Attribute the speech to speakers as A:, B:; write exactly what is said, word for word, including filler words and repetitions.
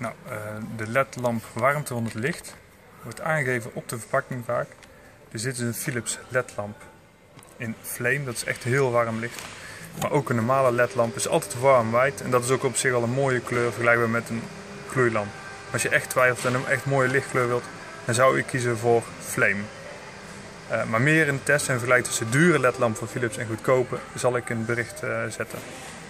A: Nou, uh, de L E D-lamp warmte van het licht wordt aangegeven op de verpakking vaak. Dus dit is een Philips L E D-lamp in flame, dat is echt heel warm licht. Maar ook een normale L E D-lamp is altijd warm white en dat is ook op zich al een mooie kleur vergelijkbaar met een gloeilamp. Als je echt twijfelt en een echt mooie lichtkleur wilt, dan zou ik kiezen voor flame. Uh, maar meer in de test en vergelijk tussen dure L E D-lamp van Philips en goedkope zal ik een bericht uh, zetten.